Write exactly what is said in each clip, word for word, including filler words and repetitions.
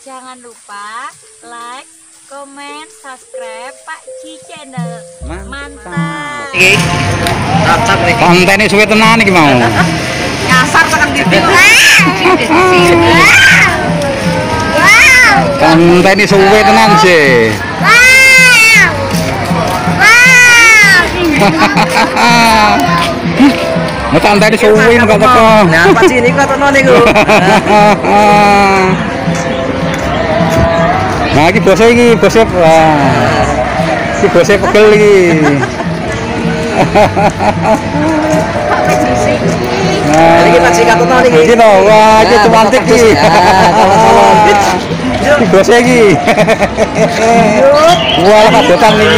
Jangan lupa like, komen, subscribe Pak Ji Channel. Mantap. Iki kontennya suwe tenan iki mau. Nyasar tekan gitu. Kontennya suwe tenan sih. Mau kontennya suwe enggak teko. Nah, Pak Ji niku katono niku. Nah, iki bose iki, bose. Wah. Si bose pegel iki. Nah, iki Pak Ji katono niki. Iki lho, wah, iki cantik iki. Iki bose iki. Wah, kadotan iki.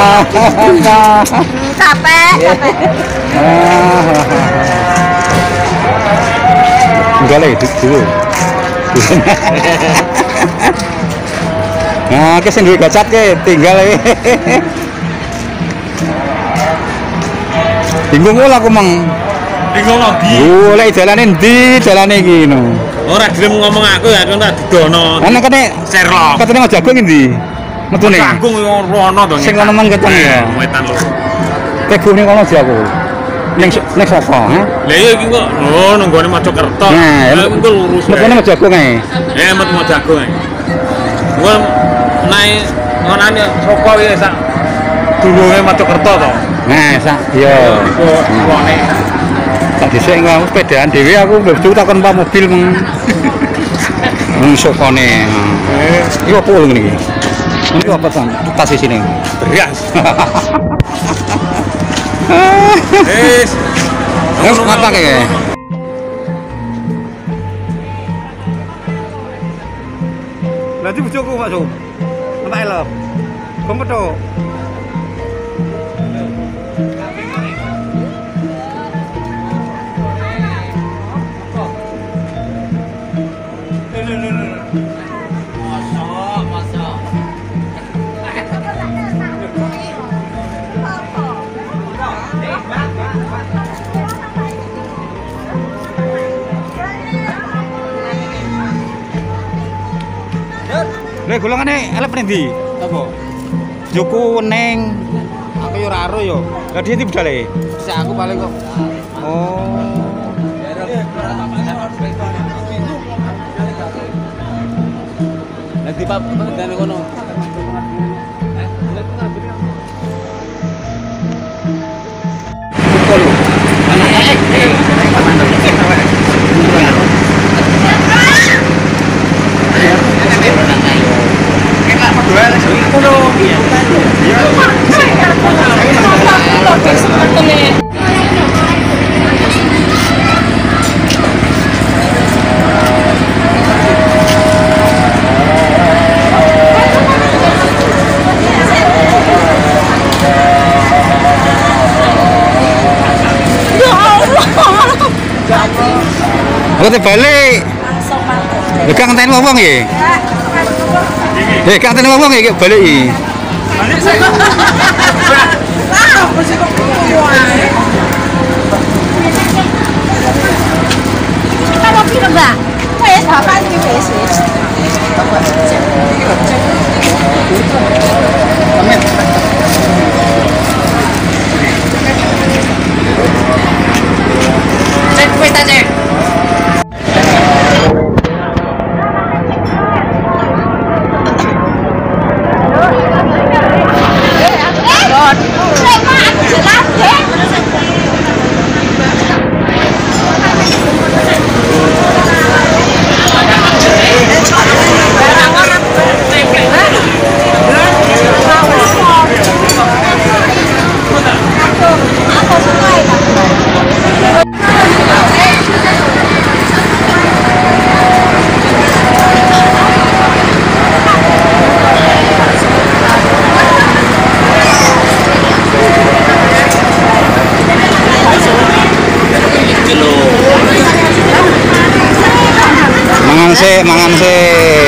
Capek, capek. Enggak lagi dulu. Nah, ke sendiri gacat ke tinggal lagi. Bingung lah aku mang. Bingung lagi. Boleh jalanin di jalan ini no. Ora gelem ngomong aku ya kan tak didono. Ana kene Sherlock. katene mau jagung endi? Metune. Jagung rono to. Sing kono men ketemu ya. Wetan lho. Tegune kono jago. Ning ning sapa, ha? Lah iya iki kok lho nenggone Mojokerto. Nah, Lah engko lurus. metune mau jagung ae. Eh met mau jagung ae. Gua naik ngonane sapa ya sak dulunge Mojokerto to. Nah, sak iya. Kok wone. Tak dhisik aku sepedaan dhewe aku mlebu takon Pak mobil meng. Mung sopone. Eh, iki opo lho ngene iki? Ini apa tan? Tas di sini. Beras. Wis. Wis ngapa kae? Nanti bojoku Pak Sum. Entek lho. Kompetho. Lha golongane elep endi? Apa? Joko neng aku yo ora ero yo. Lah dia ndi budale? Sik aku paling kok. Oh. Nanti Pak dan kono. Aku balik. Lha kang ngenteni wong iki. Eh, kang ngenteni wong iki balik iki. Balik saya. Ah, mesti kok wae. Kita mau pilih enggak? Saya bapak ini wis wis. Cek kita cek. Mangan sih, mangan sih.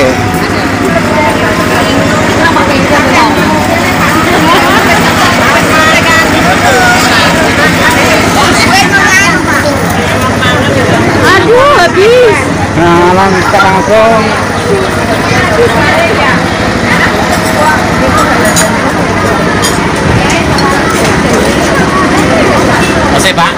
Aduh, habis. Nah, langsung Masih Pak.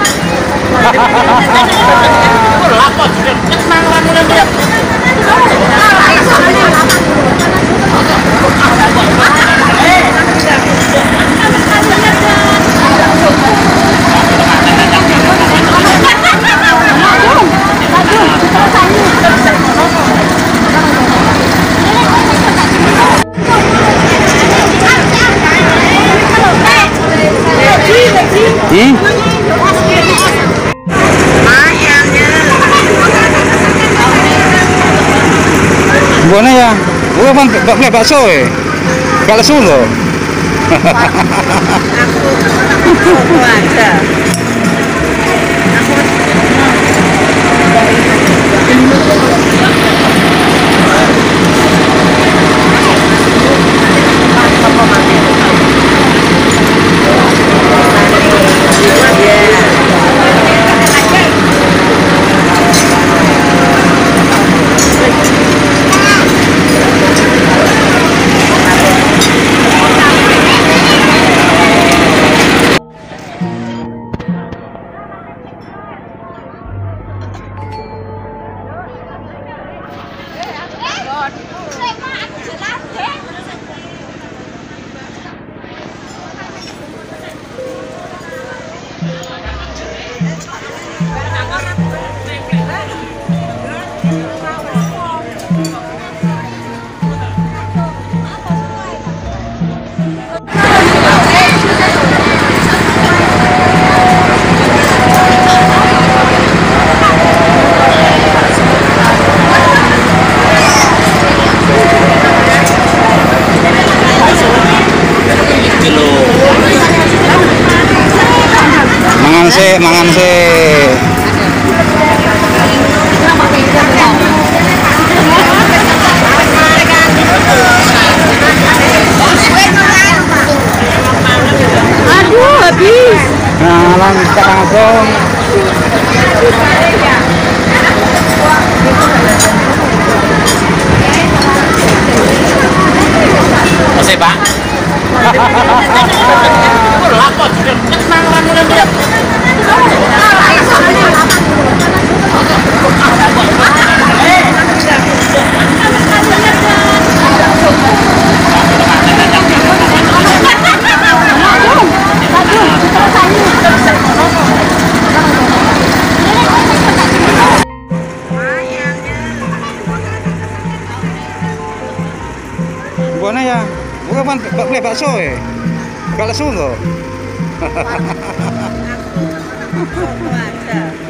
Hmm? Gimana ya? Gua kan gak beli bakso eh. Gak lesu loh. Aku aja. Mangan sih, mangan sih. Aduh, habis. Nah, langsung langsung. Masih Pak. Gimana ya? Gua kan gak beli bakso eh. Gak lesu loh. Aku aja.